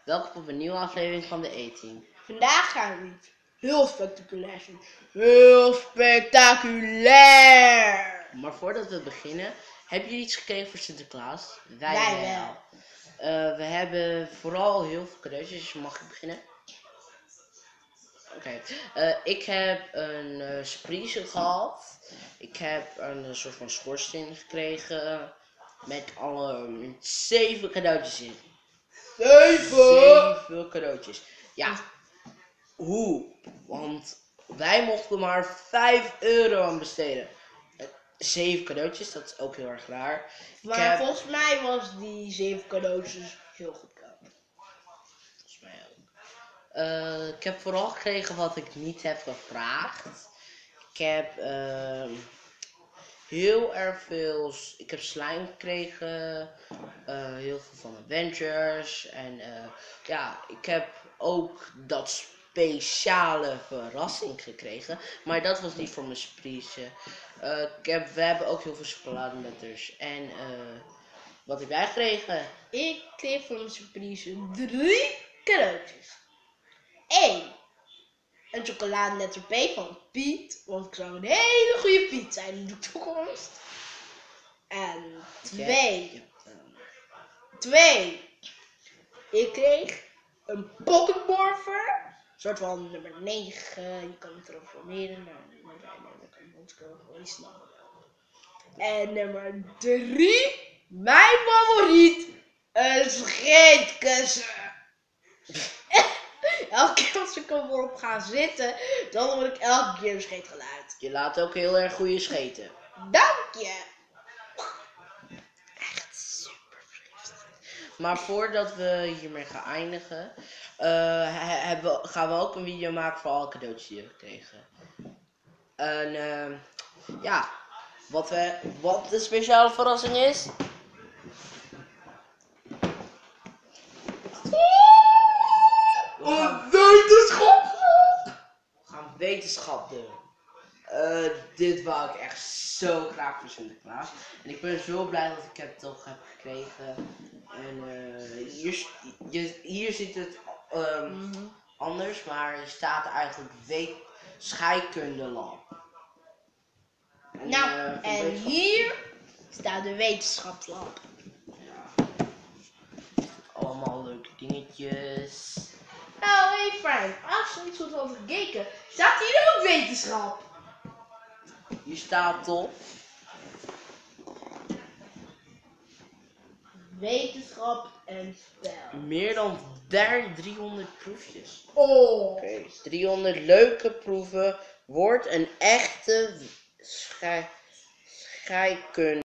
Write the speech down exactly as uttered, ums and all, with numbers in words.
Welkom op een nieuwe aflevering van de E-team. Vandaag gaan we iets heel spectaculairs doen. Heel spectaculair! Maar voordat we beginnen, hebben jullie iets gekregen voor Sinterklaas? Wij, Wij wel. wel. Uh, we hebben vooral heel veel cadeautjes, dus mag ik beginnen? Oké, okay. uh, ik heb een uh, surprise gehad. Ik heb een uh, soort van schoorsteen gekregen met alle uh, zeven cadeautjes in. Zeven? Zeven cadeautjes. Ja, hoe? Want wij mochten maar vijf euro aan besteden. Zeven cadeautjes, dat is ook heel erg raar. Maar heb... volgens mij was die zeven cadeautjes heel goedkoop. Volgens mij ook. Uh, ik heb vooral gekregen wat ik niet heb gevraagd. Ik heb uh, heel erg veel. Ik heb slime gekregen. Uh, heel veel van Avengers. En uh, ja, ik heb ook dat speciale verrassing gekregen. Maar dat was niet voor mijn surprise. Uh, ik heb, we hebben ook heel veel chocoladeletters. En uh, wat heb jij gekregen? Ik kreeg voor mijn surprise drie cadeautjes. Eén. Een chocoladeletter P van Piet. Want ik zou een hele goede Piet zijn in de toekomst. En twee. Ja. Twee. Ik kreeg een pocketmorpher. Een soort van nummer negen. Je kan het transformeren naar nummer vijf. Dan kan het gewoon snel. En nummer drie. Mijn favoriet. Een scheetkussen. Elke keer als ik erop ga zitten, dan hoor ik elke keer een scheetgeluid. Je laat ook heel erg goede scheten. Dank je. Echt super vergiftigd. Maar voordat we hiermee gaan eindigen, uh, hebben we, gaan we ook een video maken voor alle cadeautjes die we gekregen. En uh, ja, wat, we, wat de speciale verrassing is. Een wetenschap! We gaan wetenschap doen. Uh, dit wou ik echt zo graag voor Sinterklaas. En ik ben zo blij dat ik het toch heb gekregen. En uh, hier, je, hier ziet het um, mm-hmm. anders, maar er staat eigenlijk weet, scheikundelab. En, nou, uh, en hier staat de wetenschapslab. Ja. Allemaal leuke dingetjes. Nou, hé hey Frank, als je niet goed had gekeken, staat hier ook wetenschap. Hier staat op wetenschap en spel. Meer dan driehonderd proefjes. Oh. Okay. driehonderd leuke proeven wordt een echte schei scheikunde.